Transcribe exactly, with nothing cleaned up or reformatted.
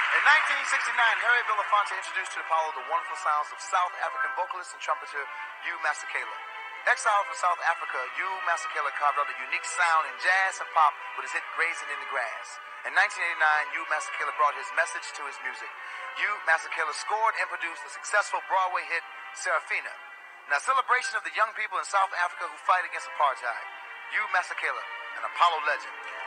In nineteen sixty-nine, Harry Belafonte introduced to Apollo the wonderful sounds of South African vocalist and trumpeter Hugh Masekela. Exiled from South Africa, Hugh Masekela carved out a unique sound in jazz and pop with his hit Grazing in the Grass. In nineteen eighty-nine, Hugh Masekela brought his message to his music. Hugh Masekela scored and produced the successful Broadway hit Serafina. Now, celebration of the young people in South Africa who fight against apartheid. Hugh Masekela, an Apollo legend.